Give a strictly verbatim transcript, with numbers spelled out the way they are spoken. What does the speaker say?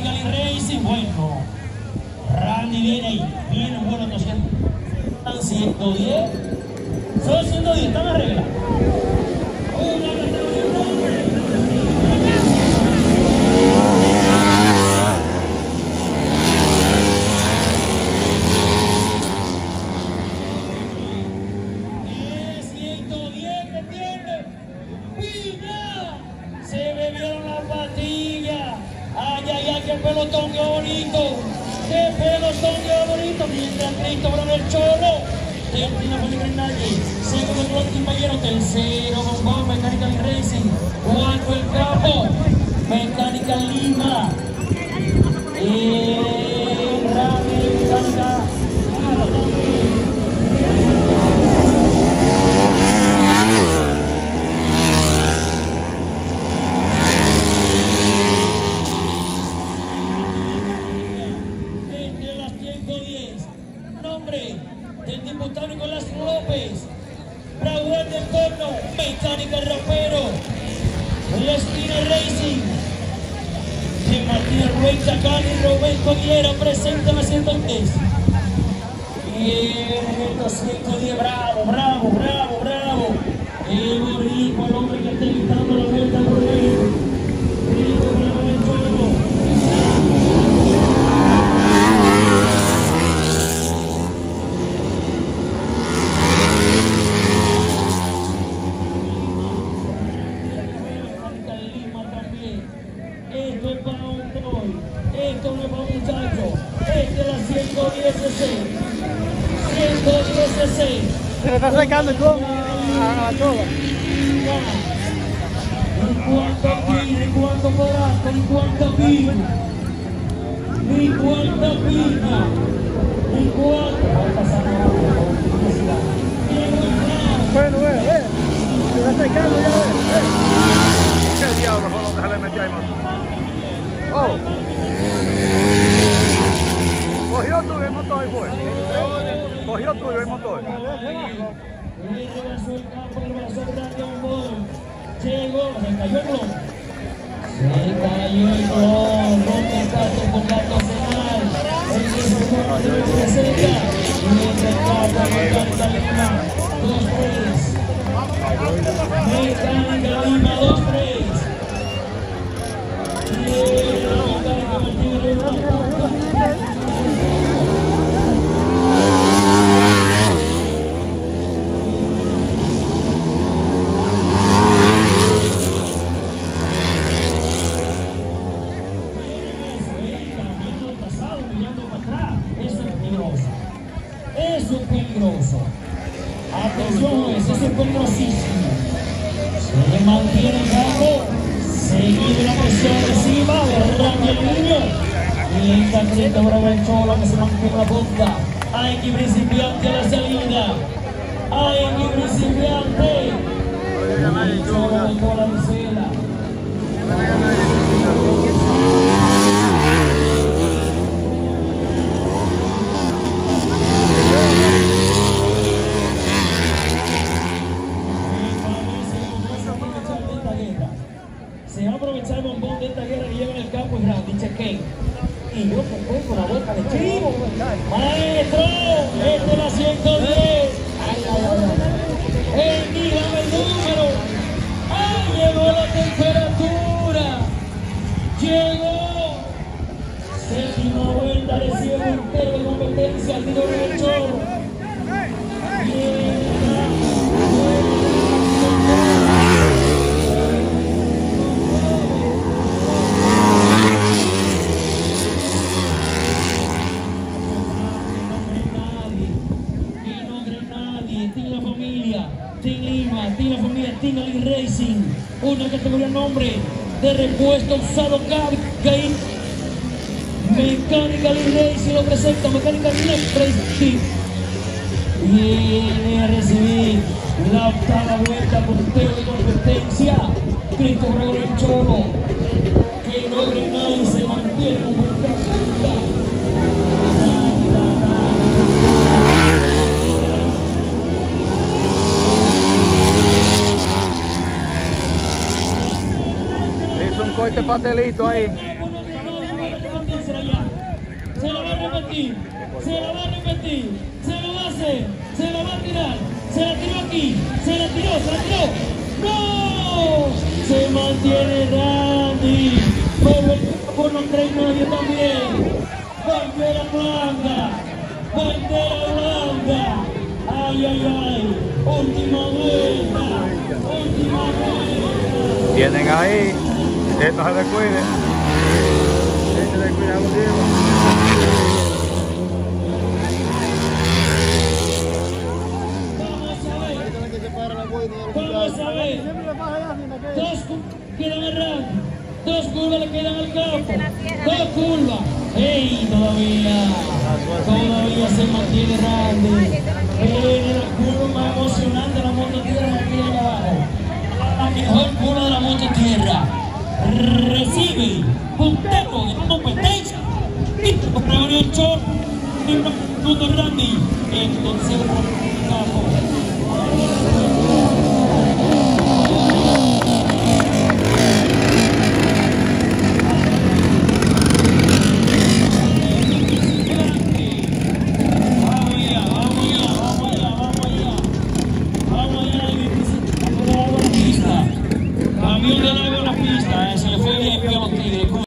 Mecánica Racing, bueno. Randy viene ahí, viene un buen doscientos. Están ciento diez. Son ciento diez, están arreglados. Una categoría nombre. ciento diez que tiene. ¡Pina! Se bebieron las pastillas. Ay, ay, ay, qué pelotón, qué bonito. Qué pelotón, qué bonito. Mientras Cristóbal el Cholo termina con el nadie. Segundo el compañero, tercero con Mecánica Racing. Cuarto el Capo. Mecánica Lima. Eh, Rami, Mecánica. Del diputado Nicolás López, Braguel del Corno, Mecánica Rapero, Lestina Racing, de Martínez Ruiz, Chacán y Rubén Coguera presentan a ciento diez. Bien, ciento diez, bravo, bravo, bravo, bravo. El borrico, el hombre que está gritando la vuelta por él. Rico, bravo, el juego. Esto es para un boy, esto no es para un muchacho, este es la ciento diez C C, ciento diez C C. Se le está sacando el goma a la toga. Ni cuánto aquí, ni cuánto coraje, ni cuánto vino, ni cuánto pina, ni cuánto. Bueno, bueno, eh. Se está sacando ya, eh. ¿Qué diablo fue lo que se le metió ahí, man? Oh. Cogió tuyo el motor y fue. Cogió tuyo el motor. Le rebasó el campo, le rebasó grande a un gol. Llegó, se cayó el gol. Se cayó el gol. Rompe el pato con gato final. El que se representa. Y el retrato Mecánica Lima. dos tres. Mecánica Lima dos tres. Eso es peligroso. Atención, eso es peligrosísimo. Se mantiene el campo. Seguido la presión encima, arranca el niño. Y lenta Cristo Bravo el Cholo que se mantiene la punta. Hay que principiante a la salida. Hay que principiante. El Cholo botó la visera. Se va a aprovechar el bombón de esta guerra que lleva en el campo y Randy Chequén. Y yo que fue con la boca de chivo. Maestro, este es la ciento diez. Ay, ay, ay. ¡Ey, dígame el número! ¡Ay, llegó la temperatura! ¡Llegó! Séptima vuelta de cielo entero de competencia al tiro del Cholo. Racing, una categoría nombre de repuesto usado Gay. Mecánica Racing lo presenta, Mecánica Racing. Viene a recibir la octava vuelta puntero de competencia. Cristo Bravo el Cholo, que no grena y se mantiene con vuelta punta. Hizo un corte pastelito ahí. se la va a repetir, se la va a repetir, se lo va a hacer, se la va a tirar, se la tiró aquí, se la tiró, se la tiró. ¡No! Se mantiene Randy, pero el campo no trae nadie también. Bandera blanca, bandera blanca. Ay, ay, ay, última vuelta, última vuelta. Tienen ahí, esto se descuide. Este de cuidado, Diego. Vamos a ver, dos curvas quedan al rango, dos curvas le quedan al campo, dos curvas, ¡ey! Todavía, todavía se mantiene Randy, es la curva más emocionante de la mototierra aquí allá abajo, la mejor curva de la mototierra, recibe puntero de competencia, y por Reunión Show, minuto Randy, en tercer campo. Camión del agua en la pista, eh, se le fue limpio a los tigres.